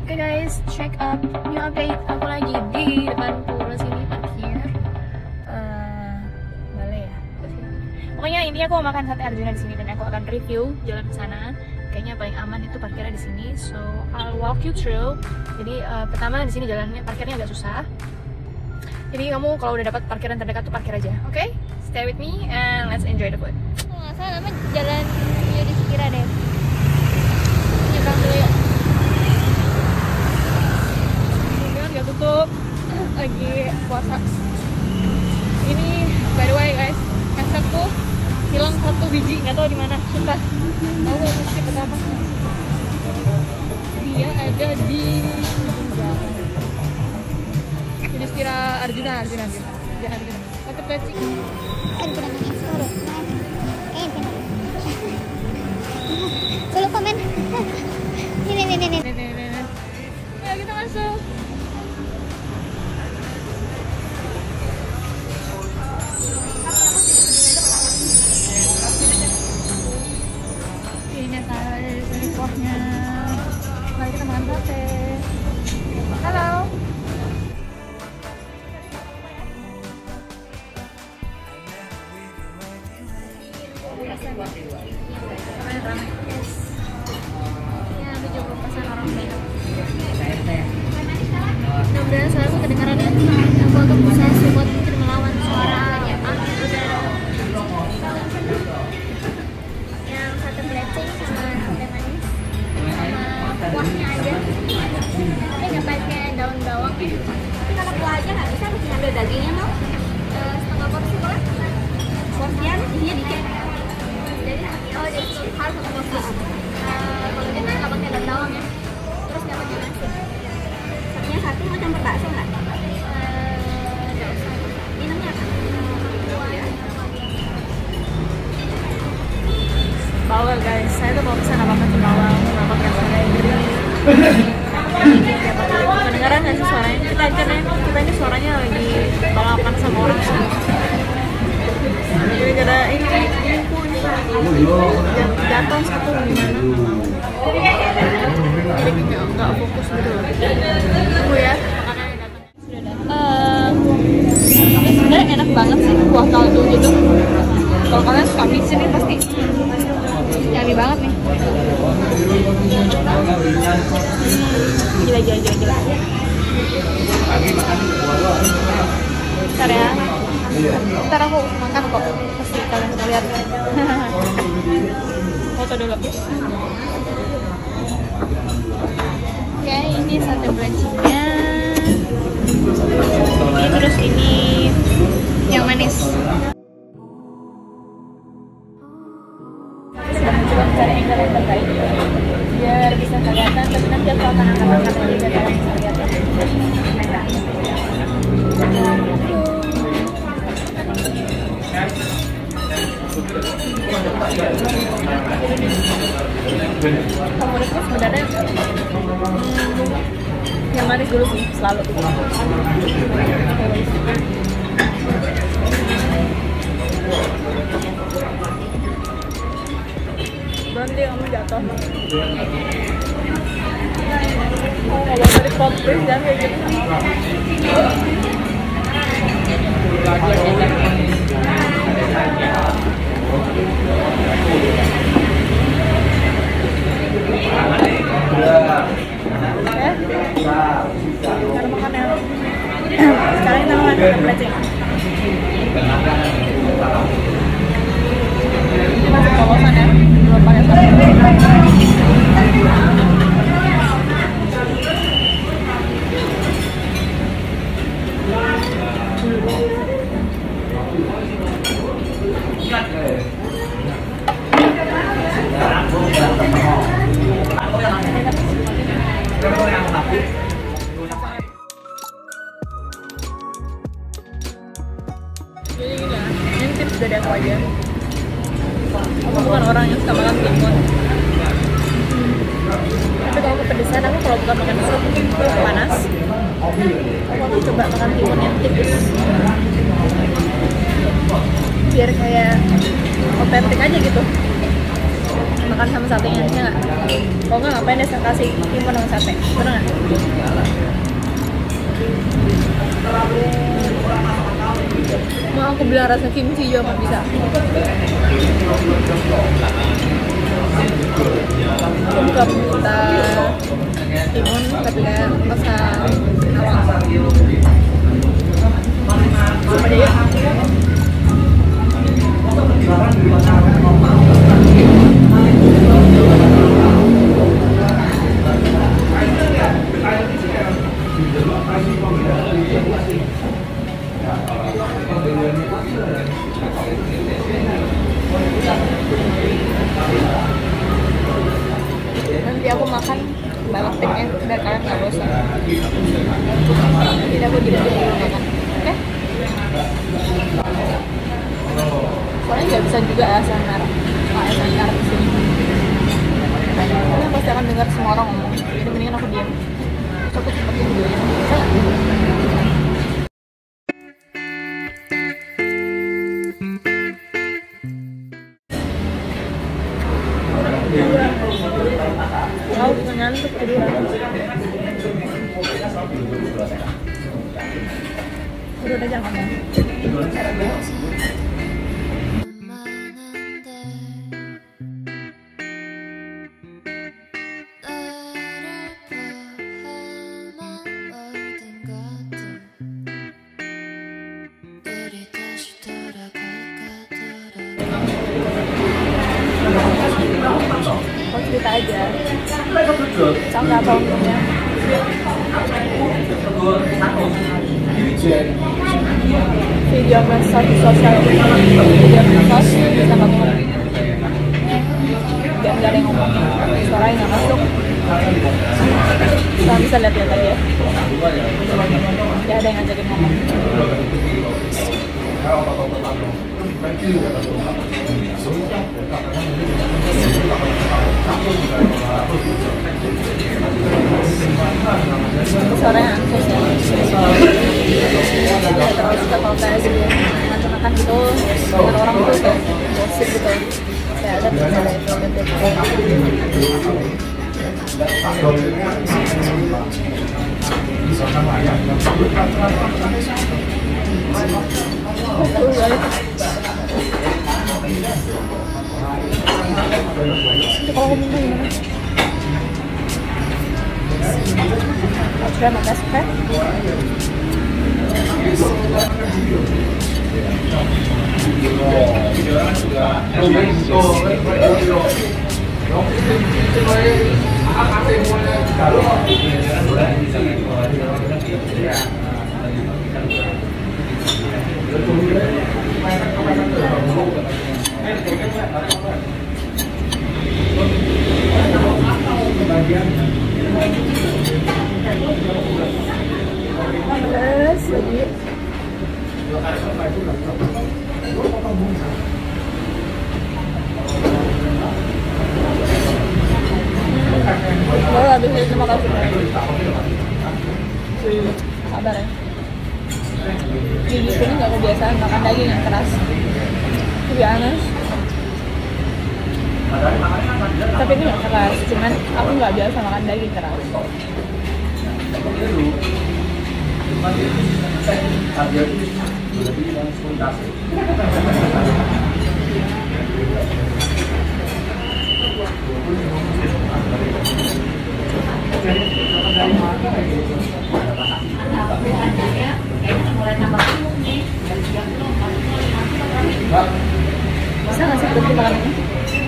Oke guys, check up new update. Aku lagi di depan pura sini parkir. Boleh ya? Pokoknya intinya aku mau makan sate Arjuna di sini dan aku akan review jalan ke sana. Kayaknya paling aman itu parkirnya di sini. So I'll walk you through. Jadi pertama di sini jalannya parkirnya agak susah. Jadi kamu kalau udah dapat parkiran terdekat tuh parkir aja. Oke? Stay with me and let's enjoy the food. Nggak salah namanya jalan Yudhistira deh. Nyebrang dulu ya. Gak tutup, lagi puasa. Ini by the way guys, headset tuh hilang 1 biji, nggak tahu di mana. Sumpah, tahu gak mesti apa? Dia ada di Yudhistira Arjuna. Pakai plastik. Solo komen. Nih. Ya kita masuk. Ini guys, kuahnya. Mari kita makan sate. Halo. Ramai. Yes. Ya, aku juga pesan orang banyak. Mudah-mudahan suaraku kedengarannya. Aku akan berusaha sekuat mungkin melawan suara udara. Yang sate blecing sama sate manis sama kuahnya aja. Tapi nggak pakai daun bawang ya. Tapi kalau kuah aja nggak bisa, mesti ambil dagingnya mau. Setengah porsi boleh. Porsian isinya dikit. Jadi harus satu porsi. Kalau kita nggak pakai daun bawang ya. Terus nggak pakai nasi. Satunya satu mau campur bakso nggak? Nggak usah. Minumnya apa? Bawang guys, saya tuh mau pesan apa macam bawang, nggak pakai seledri. Kedengaran nggak sih suaranya? Kita aja nih, kita ini suaranya lagi balapan sama orang sih. Jadi ada ini jatuh satu gimana? Jadi nggak fokus gitu loh. Tunggu ya. Ini sebenarnya enak banget sih kuah kaldu gitu. Kalau kalian suka micin nih pasti yummy banget nih. Gila. Bentar ya. Ntar aku makan kok. Pasti kalian bisa lihat. Foto dulu. Oke, ini sate blecingnya. Terus ini yang manis. Coba cari angle yang terbaik biar bisa kelihatan, tapi nanti aku akan angkat aja biar kalian bisa lihat ya. Favoritku sebenarnya yang manis dulu sih, selalu. Berhenti kamu jatuh. Oh, nggak boleh di-compres dan kayak gitu. Kita makan ya. Sekarang kita makan sate blecing. Ini masih polosan ya, belum pakai sate. Jadi gini ya, ini tips dari aku aja. Aku bukan orang yang suka makan timun. Tapi kalau kepedesan, aku kalau bukan makan sup panas, aku coba makan timun yang tipis. Biar kayak otentik aja gitu. makan sama satenya, ya nggak? Kalau nggak ngapain deh kasih timun sama sate, bener nggak? Mau aku bilang rasa kimchi juga nggak bisa. Buka kita timun tapi kayak rasa awang. Coba deh ya. Nanti aku makan balap tiknya biar kalian nggak bosan. Jadi aku jadi makan, oke? Soalnya nggak bisa juga ASMR, ASMR di sini. Kalian pasti akan dengar semua orang ngomong. Jadi mendingan aku diam. Terus aku cepet diam dulu. Bisa nggak? Aku juga ngantuk tiduran. Udah jangan ngomong. Kau cerita aja sama apa untungnya video medsos sosial, video medsos bisa bangun dan gak ada yang ngomong, suaranya nggak masuk. Kalian bisa lihat-lihat aja ya, ada yang ngajakin ngomong. Suaranya ansos ya, terus kalau kayak gitu makan gitu dengan orang tuh kayak gosip gitu, kayak ada misalnya itu kalau ngomong gimana? Sudah makan kan? Boleh habis ini, terima kasih. Sabar ya. Gigi ini nggak kebiasaan makan daging yang keras. To be honest. Tapi ini nggak keras, cuman aku nggak biasa makan daging keras. Bisa nggak sih berhenti makan ini?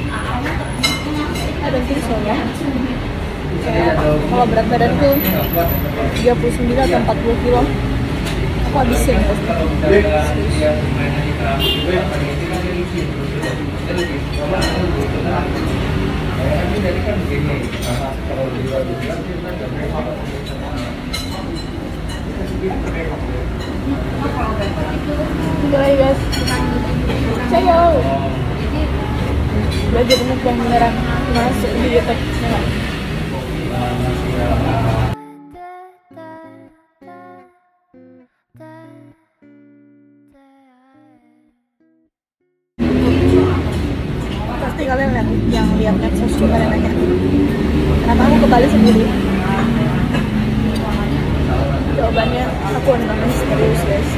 I don't think so ya. Kayak kalau berat badanku 39 atau 40 kilo, aku habisin pasti. Gitu lagi guys. Ciao. Belajar mukbang beneran masuk di YouTube, ya nggak? Pasti kalian lihat yang lihat medsos juga nanya kenapa aku ke Bali sendiri. Jawabannya aku orangnya misterius guys.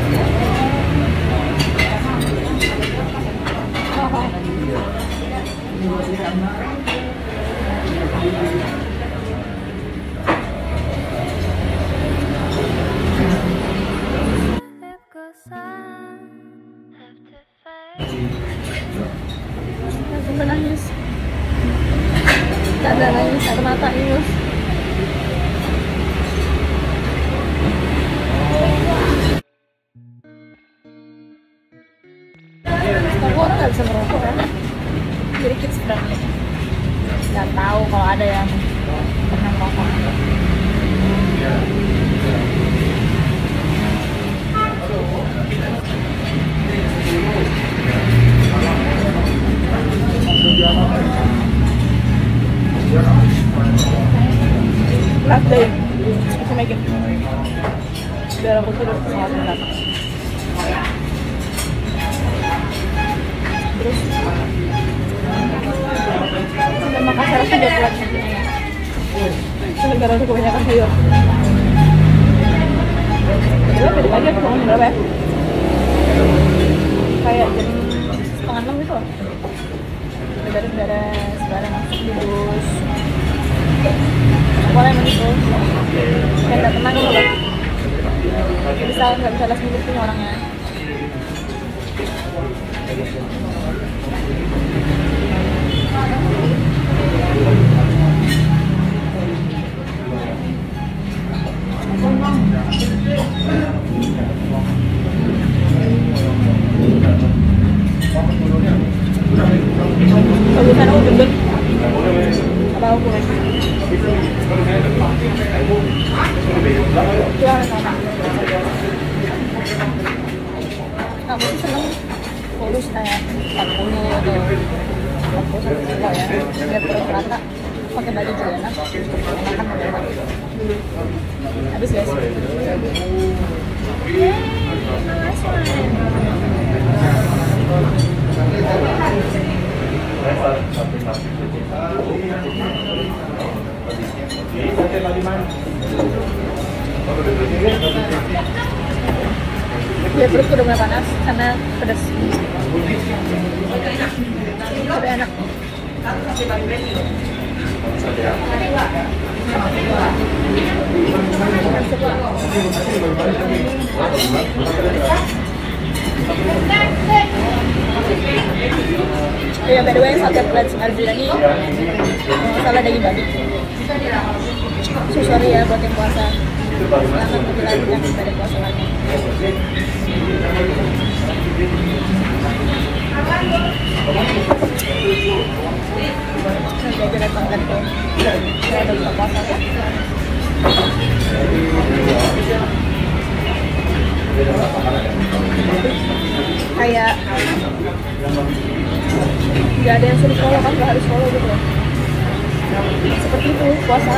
Langsung nangis. Tak ada nangis, ada mata ingus. Aku orang nggak bisa merokok kan, jadi kids friendly. Nggak tahu kalau ada yang pernah merokok. Last day, aku makin biar aku tidur pesawat mendatang. Terus sampai Makassar aku udah kuat negara aku kebanyakan sayur. Kedua beda lagi aku bangun berapa ya? Kayak jam 5:30 gitu loh. Beres-beres, barang masuk di bus. Pokoknya emang gitu. Kayak gak tenang gitu loh. Gak bisa last minute punya orangnya. Kalau sana aku gendut apa aku kan? Ya sama. Aku sih seneng kurus kayak 40 atau 41 kilo ya, biar perut rata, pakai baju juga enak, enakan enak. Habis guys. Ya perutku udah mulai panas karena pedas. Tapi enak. Ya by the way sate plate Arjuna ini masalah daging babi. So sorry ya buat yang puasa. Selamat menjalankan ibadah puasa lagi. Saya jalan banget tuh. Saya udah buka puasa kan? Kayak nggak ada yang suruh follow kan, nggak harus follow gitu loh. Seperti itu puasa.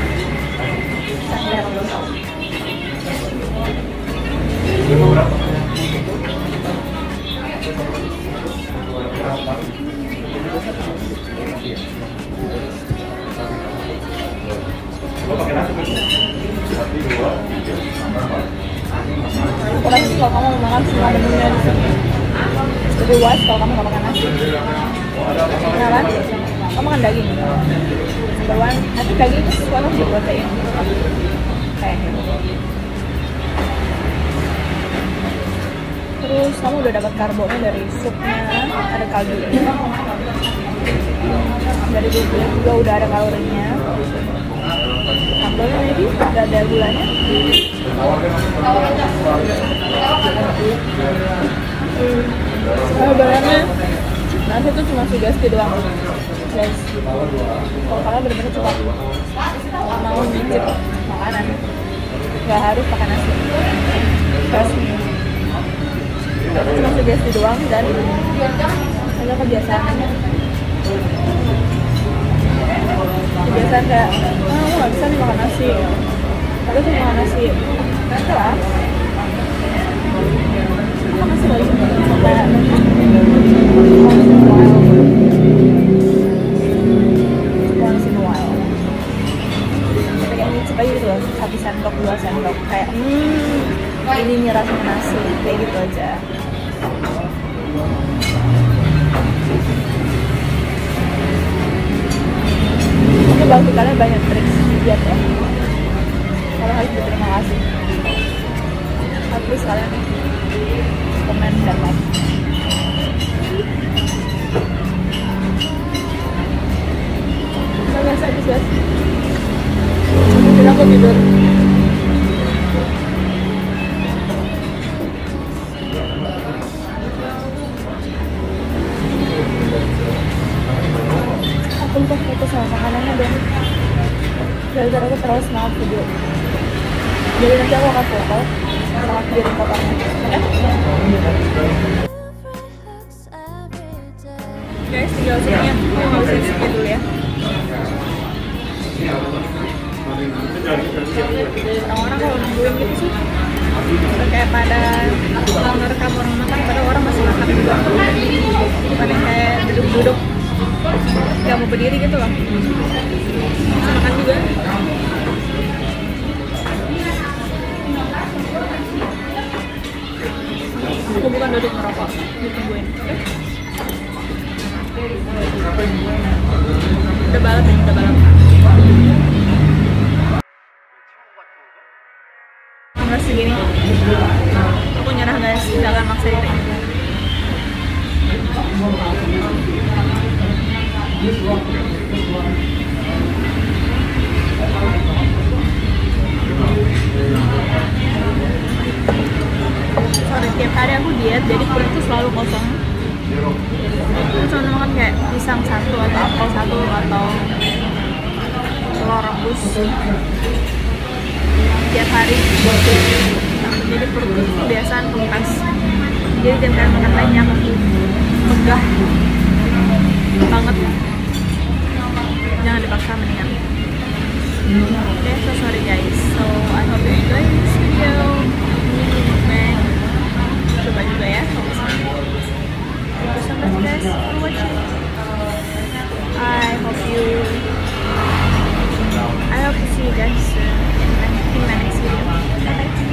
Apalagi kalau kamu makan semua menunya di sini, lebih wise kalau kamu nggak makan nasi. Kenapa? Kamu makan daging. Bawaan, nanti daging itu sesuatu yang protein. Kayaknya. Terus kamu udah dapat karbonnya dari supnya, ada kaldu. Dari bumbunya juga udah ada kalorinya. Sambalnya maybe udah ada gulanya. Sebenarnya nasi itu cuma sugesti doang, guys. Kalau kalian benar-benar coba mau nyicip makanan, nggak harus pakai nasi. Cuma sugesti doang dan hanya kebiasaan. Kebiasaan kayak, aku nggak bisa nih makan nasi. Aku tuh makan nasi, nggak lah. Makan nasi lagi sampai sendok 2 sendok kayak ini nih rasanya nasi kayak gitu aja. Ini bagi kalian banyak trik diet ya. Kalian harus berterima kasih. Please kalian komen dan like. Biasa aja guys. Jadi aku tidur. Aku lupa foto sama makanannya deh. Gara-gara aku terlalu semangat video. Jadi nanti aku akan foto sama kirim fotonya. Guys, tinggal sini ya. Aku mau sini dulu ya. Orang-orang kalau nungguin gitu sih kayak pada mau ngerekam orang makan, padahal orang masih makan juga. Bukan kayak duduk-duduk gak mau berdiri gitu loh. Bisa makan juga. Aku bukan duduk ngerokok, ditungguin. Udah balap ya, udah balap. Nggak segini. Aku nyerah guys, nggak akan maksa diri. Sorry, tiap hari aku diet, jadi perut tuh selalu kosong. Aku cuma makan kayak pisang 1 atau apel 1 atau telur rebus tiap hari. Jadi perut itu kebiasaan kempas. Jadi jangan kalian makan banyak, megah banget. Jangan dipaksa, mendingan. Okay, so sorry guys. So I hope you enjoy this video. Mukbang. Coba juga ya. Thank you so much guys for watching. I hope to see you guys soon in my next video. Bye bye.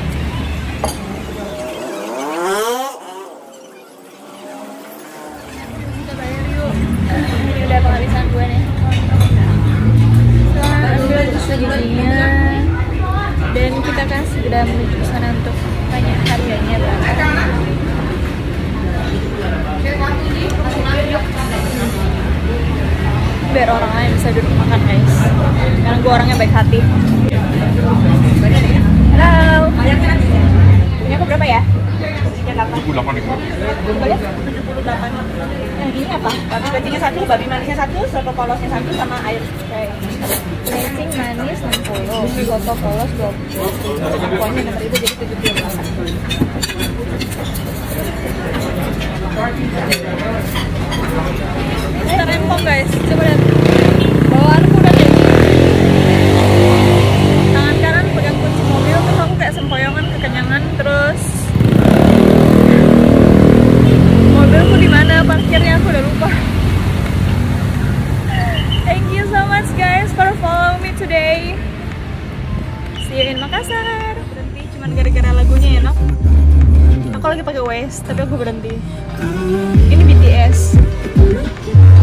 Kita bayar yuk. Ini udah penghabisan gue nih. Selamat ambil gizinya. Dan kita akan segera menuju ke sana untuk tanya harganya berapa. Biar orang lain bisa duduk makan guys, karena gue orangnya baik hati. Halo, punya aku berapa ya? 78 nih. Boleh? 78. Nah ini apa? Babi pancingnya 1, babi manisnya 1, soto polosnya 1, sama air pancing manis 60, soto polos 20. Pokoknya nomor itu jadi 78. Kita rempong guys, coba lihat bawaanku udah kayak gini. Tangan kanan pegang kunci mobil, terus aku kayak sempoyongan kekenyangan. Terus mobilku di mana parkirnya aku udah lupa. Thank you so much guys for follow me today. See you in Makassar. Berhenti cuman gara-gara lagunya ya nok. Aku lagi pakai Waze tapi aku berhenti. Ini BTS.